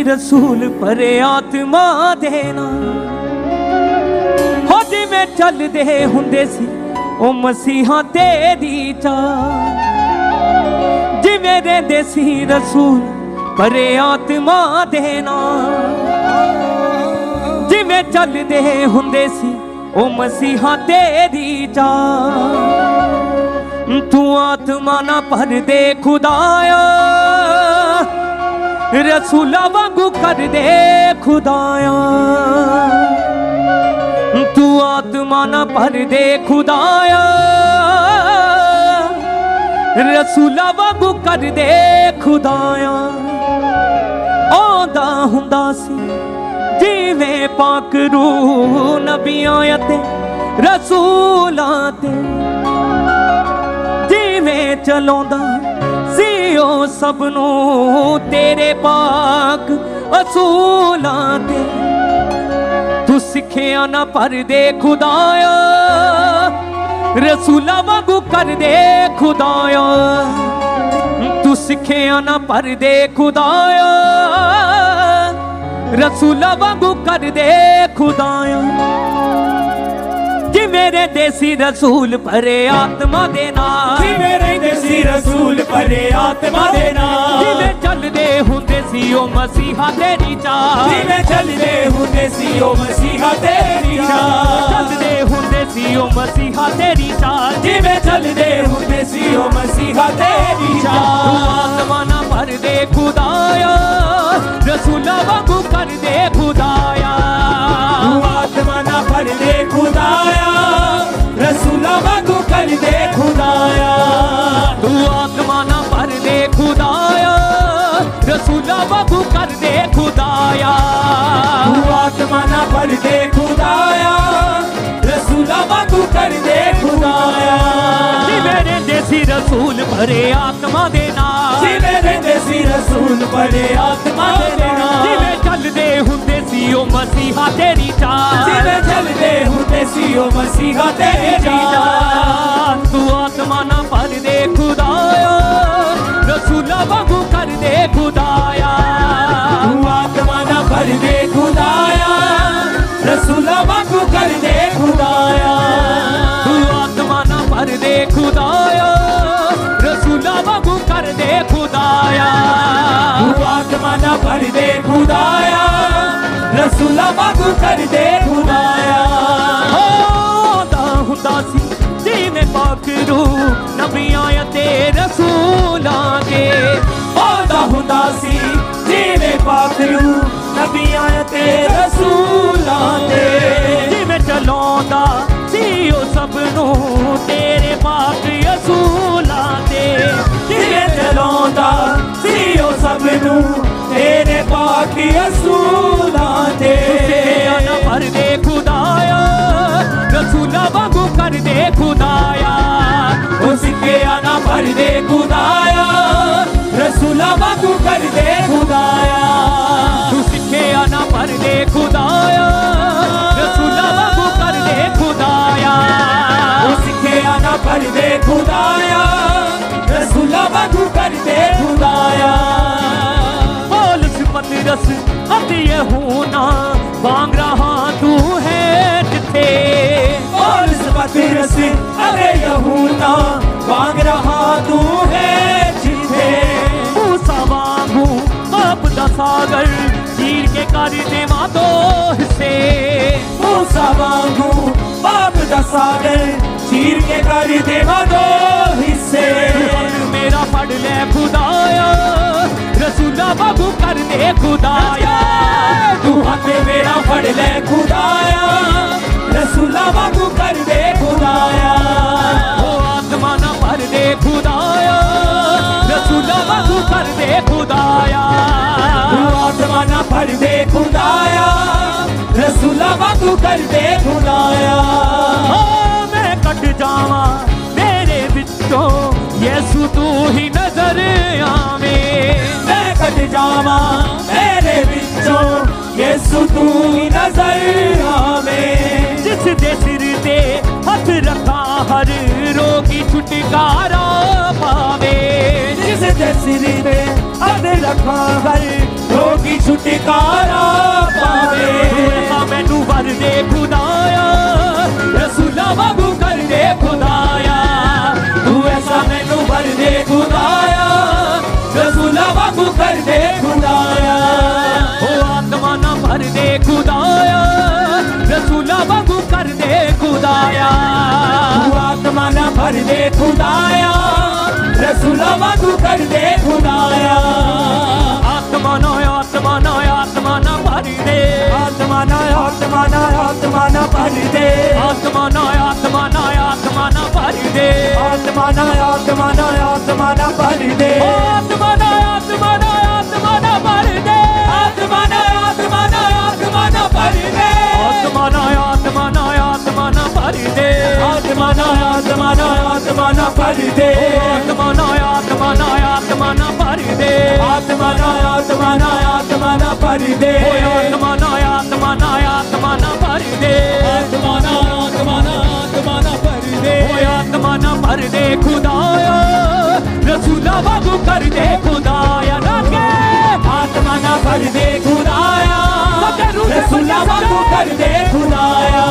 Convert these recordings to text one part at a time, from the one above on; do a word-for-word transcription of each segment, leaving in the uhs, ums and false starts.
रसूल परे आत्मा देना हो जिवें चलदे हुंदे सी ओ मसीहा तेरी चाल जिवें रहिंदे सी रसूल परे आत्मा देना जिवें चलदे हुंदे सी ओ मसीहा तेरी चाल तू आत्मा ना भर दे खुदाया रसूला वांगू कर दे खुदाया तू आत्मा ना भर दे खुदाया रसूला वांगू कर दे खुदाया आंदा हुंदा सी जिवें पाक रूह नबियां ते रसूलां ते जिवें चलाउंदा सी ओ सबनू तेरे पाक असूलां ते तू सिखिया ना पर दे खुदाया रसूला वांगू कर दे खुदाया तू सिखिया ना पर दे खुदाया रसूला वांगू कर दे खुदाया जी मेरे देसी रसूल परे आत्मा देना जी मेरे देसी रसूल परे आत्मा देना जिवें चलदे हुंदे सी ओ मसीहा तेरी चाल जिवें चलदे हुंदे सी ओ मसीहा तेरी चाल चलदे हुंदे सी ओ मसीहा तेरी चाल जिवें चलदे हुंदे सी ओ मसीहा तेरी चाल आत्मा ना भर दे खुदाया रसूला वांगू कर दे खुदाया आत्मा ना भर दे खुदाया रसूला वांगू कर दे खुदाया तू आत्मा ना भर दे खुदाया रसूला वांगू कर दे खुदाया तू आत्मा ना भर दे खुदाया रसूला वांगू कर दे खुदाया जी मेरे देसी रसूल भरे आत्मा देना जी मेरे देसी रसूल भरे आत्मा देना जिवें चलदे हुंदे सी ओ मसीहा तेरी चाल जिवें चलदे हुंदे सी ओ मसीहा तेरी चाल तू आत्मा ना भर दे खुदाया रसूला वांगू कर दे खुदाया तू आत्मा ना भर दे खुदाया रसूला वांगू कर दे खुदाया तू आत्मा ना भर दे खुदाया रसूला वांगू कर दे खुदाया तू आत्मा ना भर दे खुदाया रसूला वांगू कर दे खुदाया आंदा हुंदा सी जिवें पाक रूह नबियां ते रसूलां दे आंदा हुंदा सी जिवें पाक रूह नबियां ते रसूलां दे जिवें चलाउंदा सी ओ सबनू तेरे पाक असूलां दे जिवें चलाउंदा सी ओ सबनू तेरे पाक असूलां दे ना भर दे खुदाया रसूला वांगू कर दे खुदाया ओ सिक्किया ना भर दे खुदाया रसूला वांगू कर दे खुदाया तू सिक्खिया ना भर दे खुदाया रसूला वांगू कर दे खुदाया ओ सिक्किया ना भर दे खुदाया रसूला वांगू कर दे खुदाया पौलुस पतरस अते यूहन्ना मांग रहा तू है जिथे पौलुस पतरस अरे यूहन्ना मांग रहा तू है जिथे मूसा वांगू पाप दा सागर चीर के कर देवां दो हिस्से मूसा वांगू पाप दा सागर चीर के कर देवां दो हिस्से मेरा फड़ ले खुदाया रसूला वांगू कर दे खुदाया तू हाथ मेरा फड़ ले खुदाया रसूला वांगू कर दे खुदाया ओ आत्मा ना भर दे खुदाया रसूला वांगू कर दे खुदाया तू आत्मा ना भर दे खुदाया रसूला वांगू कर दे खुदाया ओ मैं कट जावा मेरे विचों यीशु तू ही नजर आवे मैं कट जावा मेरे विचों यीशु तू ही नजर आवे जिस दे सिर ते हथ रखा हर रोगी छुटकारा पावे जिस दे सिर ते अद रखा कर रोगी छुटकारा पावे मैनू वर दे खुदाया रसूला वांगू कर दे खुदाया तू ऐसा मैनू वर दे खुदाया रसूला वांगू कर दे खुदाया ओ आत्मा ना भर दे खुदाया रसूला वांगू कर दे खुदाया तू आत्मा ना भर दे खुदाया रसूला वांगू कर दे खुदाया आत्मा ना आत्मा ना आत्मा ना भर दे आत्मा ना आत्मा ना आत्मा ना भर दे आत्मा ना आत्मा ना आत्मा ना भर दे आत्मा ना आत्मा ना आत्मा ना भर दे आत्मा ना आत्मा ना आत्मा ना भर दे आत्मा ना आत्मा ना आत्मा ना भर दे आत्मा ना आत्मा ना आत्मा ना भर दे आत्मा ना आत्मा ना आत्मा ना भर दे आत्मा ना आत्मा ना आत्मा ना भर दे आत्मा ना आत्मा ना आत्मा ना भर दे आत्मा ना आत्मा ना आत्मा ना भर दे आत्मा ना आत्मा ना आत्मा ना भर दे आत्मा ना भर दे खुदाया रसूला वांगू कर दे खुदाया नाके आत्मा ना भर दे खुदाया रसूला वांगू कर दे खुदाया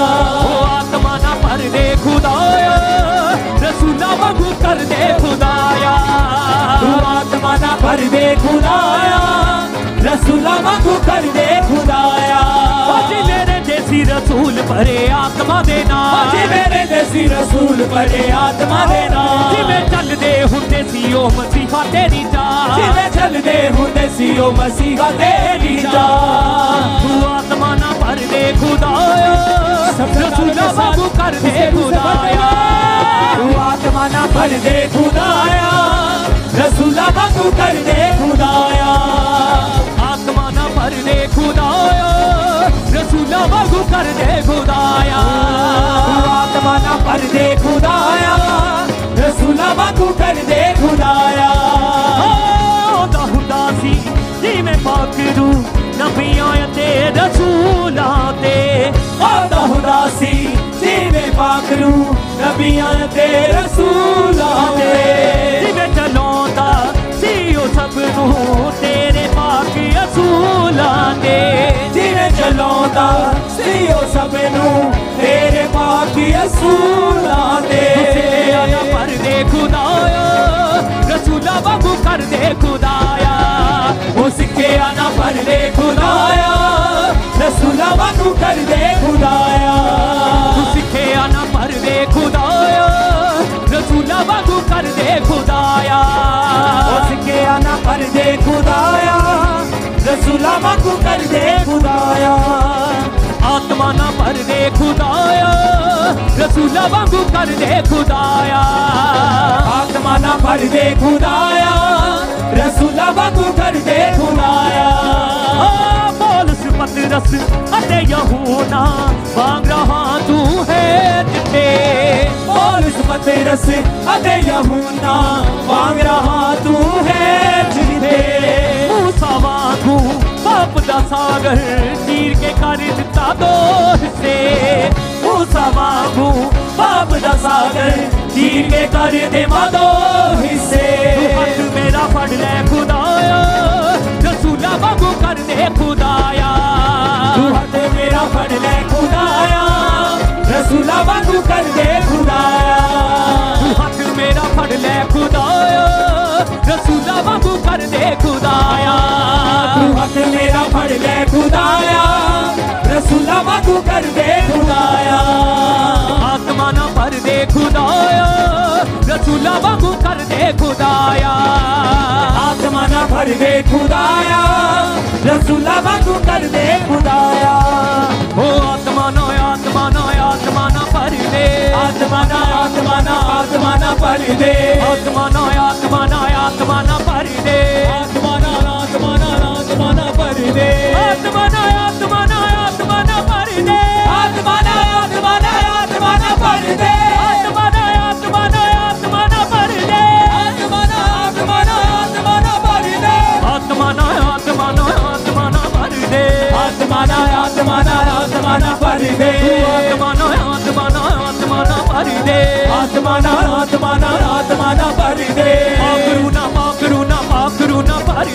आत्मा ना भर दे खुदाया रसूला वांगू कर दे खुदाया तू आत्मा ना भर दे खुदाया रसूला वांगू कर दे खुदाया मेरे देसी रसूल परे आत्मा देना मेरे देसी रसूल परे आत्मा देना जिवें चलदे हुंदे सी ओ मसीहा तेरी जा जिवें चलदे हुंदे सी ओ मसीहा तेरी जा तू आत्मा ना भर दे खुदाया रसूला वांगू कर दे खुदाया तू आत्मा ना भर दे खुदाया रसूला वांगू कर दे खुदाया आत्मा ना भर दे खुदाया रसूला वांगू कर दे खुदाया तू आत्मा ना भर दे खुदाया रसूला वांगू कर दे खुदाया ओदा हुंदा सी जिवें पाकरू नबियां ते रसूलां ते ओदा हुंदा सी जिवें पाकरू नबियां ते रसूलां ते जिवें चलाउंदा सी ओ सब नूं तेरे पाक असूलां ते जिवें चलाउंदा सी ओ सब नूं तेरे पाक असूलां ते भर दे खुदाया रसूला वांगू कर दे खुदाया ओ सिक्खिया ना भर दे खुदाया रसूला वांगू कर दे खुदाया सिक्खिया ना भर दे खुदाया रसूला वांगू कर दे खुदाया ओ सिक्खिया ना भर दे खुदाया रसूला वांगू कर दे खुदाया आत्मा ना भर दे खुदाया रसूला वांगू कर दे खुदाया आत्मा ना भर दे खुदाया रसूला वांगू कर दे खुदाया पौलुस पतरस अते यूहन्ना मांग रहा तू है जिथे पौलुस पतरस अते यूहन्ना मांग रहा तू है जिथे मूसा वांगू पाप दा सागर चीर के कर दिता दो हिस्से मूसा वांगू पाप दा सागर चीर के कर दे दो हिस्से हाथ मेरा फड़ ले खुदाया रसूला वांगू कर दे खुदाया तू हाथ मेरा फड़ ले खुदाया रसूला वांगू कर दे खुदाया तू हाथ मेरा फड़ ले खुदाया रसूला वांगू कर दे खुदाया तू हाथ मेरा फड़ ले खुदाया रसूला वांगू कर दे खुदाया आत्मा ना भर दे खुदाया रसूला वांगू कर दे खुदाया आत्मा ना भर दे खुदाया रसूला वांगू कर दे खुदाया ओ आत्मा ना आत्मा ना आत्मा ना भर दे आत्मा ना आत्मा ना आत्मा ना भर दे आत्मा ना आत्मा ना आत्मा ना भर दे आत्मा ना आत्मा ना आत्मा ना भर दे आत्मा ना आत्मा ना आत्मा ना भर दे आत्मा ना आत्मा ना आत्मा ना भर दे आत्मा ना आत्मा ना आत्मा ना भर दे आत्मा ना आत्मा ना आत्मा ना भर दे आत्मा ना आत्मा ना आत्मा ना भर दे आत्मा ना आत्मा ना आत्मा ना भर दे आत्मा ना आत्मा ना आत्मा ना भर दे आत्मा ना आत्मा ना आत्मा ना भर दे माकरू ना माकरू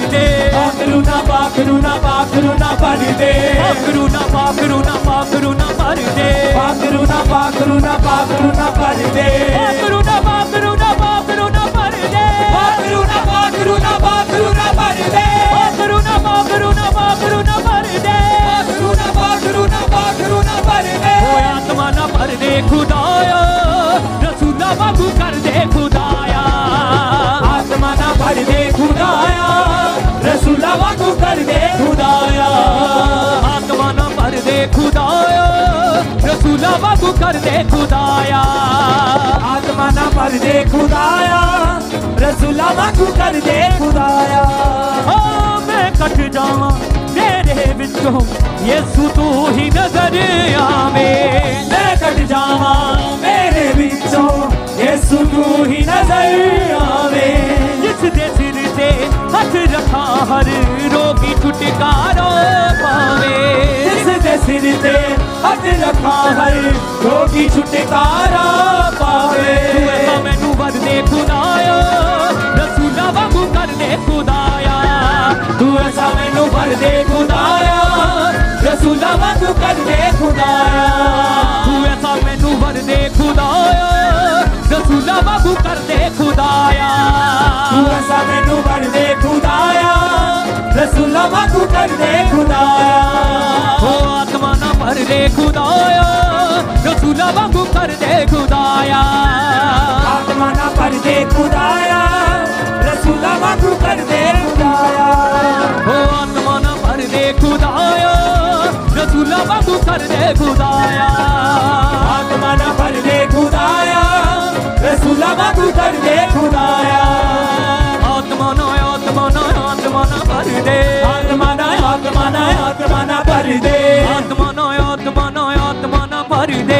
दे पाखरू ना पाखरू ना पाखरू ना भर दे पाखरू ना पाखरू ना पाखरू ना भर दे पाखरू ना पाखरू ना पाखरू ना भर दे पाखरू ना पाखरू ना पाखरू ना भर दे पाखरू ना पाखरू ना पाखरू ना भर दे पाखरू ना पाखरू ना पाखरू ना भर दे पाखरू ना पाखरू ना पाखरू ना भर दे ओ आत्मा ना भर दे खुदाया रसूला वांगू कर दे खुदाया आत्मा ना भर दे खुदाया रसूला वांगू कर दे खुदाया आत्मा ना भर दे खुदाया रसूला वांगू कर दे खुदाया आत्मा ना भर दे खुदाया रसूला वांगू कर दे खुदाया ओ मैं कट जावां तेरे विचों यीशु तू ही नजर आवे मैं कट जावां मेरे विचों यीशु तू ही नजर आवे जिस दे सिर ते हथ रखा हर रोगी छुटकारा पावे जिस दे सिर ते हथ रखा हर रोगी छुटकारा पावे तू ऐसा मैनू वर दे खुदाया रसूला वांगू कर दे खुदाया तू ऐसा मैनू भर दे खुदाया रसूला वांगू कर दे खुदाया तू ऐसा मैनू वर दे खुदाया रसूला वांगू कर दे खुदाया तू ऐसा मैनू भर दे खुदाया रसूला वांगू कर दे खुदाया ओ आत्मा ना भर दे खुदाया रसूला वांगू कर दे खुदाया आत्मा ना भर दे खुदाया रसूला वांगू कर दे खुदाया ओ आत्मा ना भर दे खुदाया रसूला वांगू कर दे खुदाया आत्मा ना भर दे खुदाया रसूला वांगू कर दे खुदाया आत्मा ना आत्मा ना आत्मा ना भर दे आत्मा ना आत्मा ना आत्मा ना भर दे आत्मा ना आत्मा ना आत्मा ना भर दे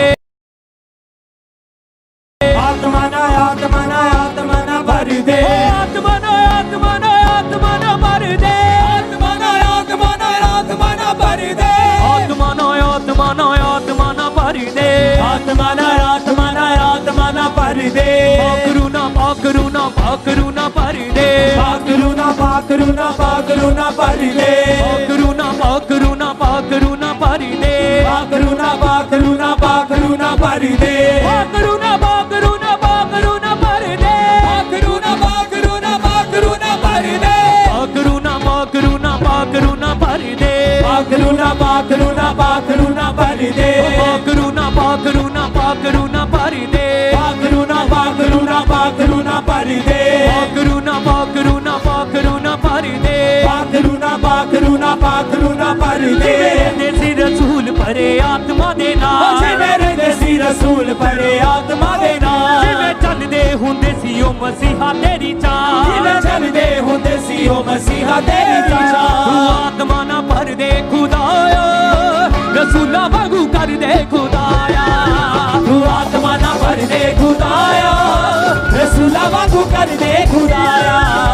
आत्मा ना आत्मा ना आत्मा ना भर दे आत्मा ना आत्मा ना आत्मा ना भर दे आत्मा ना आत्मा ना आत्मा ना भर दे आत्मा ना आत्मा ना आत्मा ना भर दे आत्मा ना आत्मा ना आत्मा ना भर दे पाखरू ना पाखरू ना पाखरू ना भर दे पाखरू ना पाखरू ना पाखरू ना भर दे पाखरू ना पाखरू ना पाखरू ना भर दे पाखरू ना पाखरू ना पाखरू ना भर दे पाखरू ना पाखरू ना पाखरू ना भर दे पाखरू ना पाखरू ना पाखरू ना भर दे पाखरू ना पाखरू ना पाखरू ना भर दे पाखरू ना पाखरू ना पाखरू ना भर दे पाखरू ना पाखरू ना पाखरू ना भर दे पाखरू ना पाखरू ना पाखरू ना भर दे पाखरू ना पाखरू ना पाखरू ना भर दे पाखरू ना पाखरू ना पाखरू ना भर दे देसी रसूल भरे आत्मा दे नाल मेरे देसी रसूल पड़े आत्मा दे नाल जिवें चलदे हुंदे सी ओ मसीहा तेरी चाल जिवें चलदे हुंदे सी ओ मसीहा तेरी तू चाल आत्मा ना भर दे खुदाया रसूला वांगू कर दे खुदाया तू आत्मा ना भर दे खुदाया रसूला वांगू कर दे खुदाया